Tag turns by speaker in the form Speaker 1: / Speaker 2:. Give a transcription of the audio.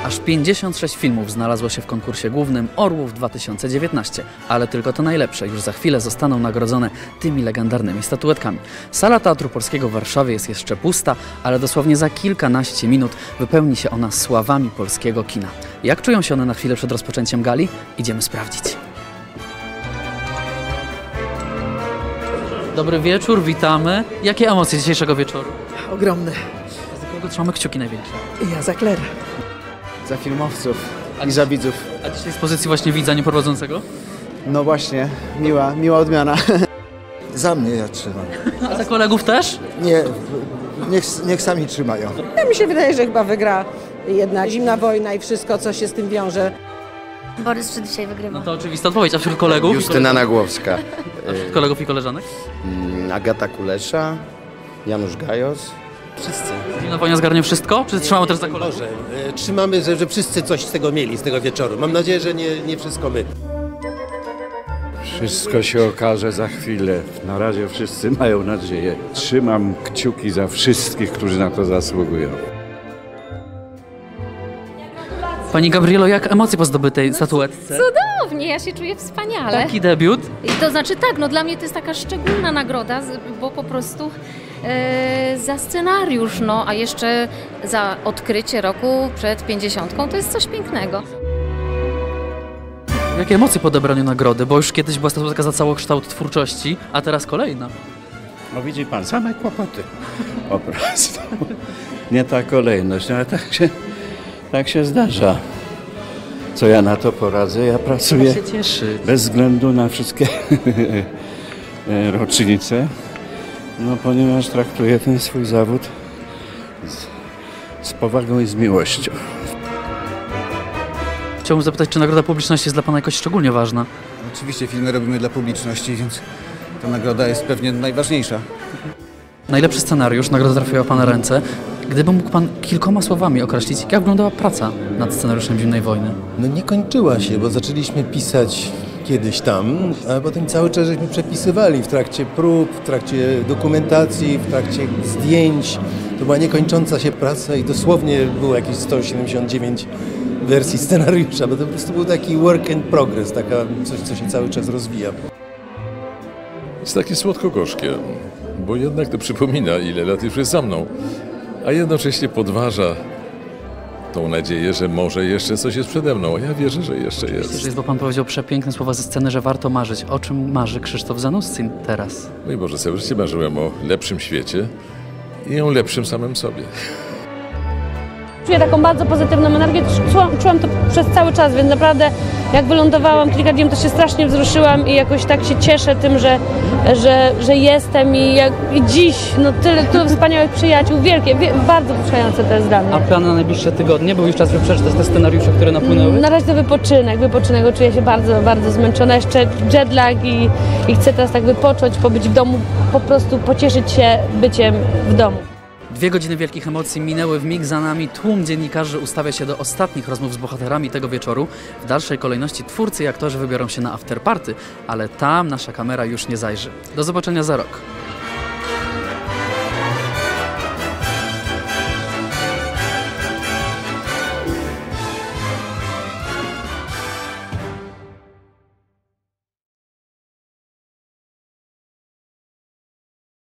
Speaker 1: Aż 56 filmów znalazło się w konkursie głównym Orłów 2019, ale tylko te najlepsze już za chwilę zostaną nagrodzone tymi legendarnymi statuetkami. Sala Teatru Polskiego w Warszawie jest jeszcze pusta, ale dosłownie za kilkanaście minut wypełni się ona sławami polskiego kina. Jak czują się one na chwilę przed rozpoczęciem gali? Idziemy sprawdzić. Dobry wieczór, witamy. Jakie emocje dzisiejszego wieczoru?
Speaker 2: Ogromne.
Speaker 1: Za kogo trzymamy kciuki największe?
Speaker 2: Ja za Claire.
Speaker 3: Za filmowców i za widzów.
Speaker 1: A dzisiaj z pozycji właśnie widza nieprowadzącego?
Speaker 3: No właśnie, miła odmiana.
Speaker 4: Za mnie ja trzymam.
Speaker 1: A za kolegów też?
Speaker 4: Nie, niech sami trzymają.
Speaker 2: Ja mi się wydaje, że chyba wygra jedna zimna wojna i wszystko, co się z tym wiąże.
Speaker 5: Borys, czy dzisiaj wygrywa?
Speaker 1: No to oczywista odpowiedź. A wśród kolegów?
Speaker 6: Justyna Nagłowska.
Speaker 1: A wśród kolegów i koleżanek?
Speaker 6: Agata Kulesza, Janusz Gajos.
Speaker 7: Wszyscy.
Speaker 1: Zimna wojna zgarnie wszystko? Czy trzymamy też za kolegów?
Speaker 7: Może. Trzymamy, że wszyscy coś z tego mieli, z tego wieczoru. Mam nadzieję, że nie wszystko my.
Speaker 8: Wszystko się okaże za chwilę. Na razie wszyscy mają nadzieję. Trzymam kciuki za wszystkich, którzy na to zasługują.
Speaker 1: Pani Gabrielo, jak emocje po zdobytej statuetce?
Speaker 5: Cudownie, ja się czuję wspaniale.
Speaker 1: Taki debiut?
Speaker 5: To znaczy tak, no dla mnie to jest taka szczególna nagroda, bo po prostu za scenariusz, no a jeszcze za odkrycie roku przed 50, to jest coś pięknego.
Speaker 1: Jakie emocje po odebraniu nagrody? Bo już kiedyś była statuetka za całokształt twórczości, a teraz kolejna.
Speaker 8: No widzi pan, same kłopoty. Po prostu. Nie ta kolejność, ale tak się zdarza. Co ja na to poradzę? Ja pracuję
Speaker 1: się cieszy.
Speaker 8: bez względu na wszystkie rocznice, no ponieważ traktuję ten swój zawód z powagą i z miłością.
Speaker 1: Chciałbym zapytać, czy nagroda publiczności jest dla pana jakoś szczególnie ważna?
Speaker 3: Oczywiście filmy robimy dla publiczności, więc ta nagroda jest pewnie najważniejsza.
Speaker 1: Najlepszy scenariusz, nagroda trafiła w pana ręce. Gdyby mógł pan kilkoma słowami określić, jak wyglądała praca nad scenariuszem Zimnej wojny?
Speaker 9: No nie kończyła się, bo zaczęliśmy pisać kiedyś tam, a potem cały czas żeśmy przepisywali w trakcie prób, w trakcie dokumentacji, w trakcie zdjęć. To była niekończąca się praca i dosłownie było jakieś 179 wersji scenariusza, bo to po prostu był taki work in progress, taka coś, co się cały czas rozwija.
Speaker 10: Jest takie słodko-gorzkie, bo jednak to przypomina, ile lat już jest za mną, a jednocześnie podważa tą nadzieję, że może jeszcze coś jest przede mną, a ja wierzę, że jeszcze jest.
Speaker 1: Bo pan powiedział przepiękne słowa ze sceny, że warto marzyć. O czym marzy Krzysztof Zanussin teraz?
Speaker 10: Mój Boże, całe życie marzyłem o lepszym świecie i o lepszym samym sobie.
Speaker 11: Czuję taką bardzo pozytywną energię, czułam to przez cały czas, więc naprawdę jak wylądowałam kilka dni, to się strasznie wzruszyłam i jakoś tak się cieszę tym, że jestem i dziś, no tyle wspaniałych przyjaciół, bardzo wzruszające to jest dla mnie.
Speaker 1: A plan na najbliższe tygodnie? Był już czas, żeby przeczytać te scenariusze, które napłynęły?
Speaker 11: Na razie to wypoczynek, czuję się bardzo, bardzo zmęczona, jeszcze jetlag i chcę teraz tak wypocząć, pobyć w domu, po prostu pocieszyć się byciem w domu.
Speaker 1: 2 godziny wielkich emocji minęły w mig za nami. Tłum dziennikarzy ustawia się do ostatnich rozmów z bohaterami tego wieczoru. W dalszej kolejności twórcy i aktorzy wybiorą się na afterparty, ale tam nasza kamera już nie zajrzy. Do zobaczenia za rok.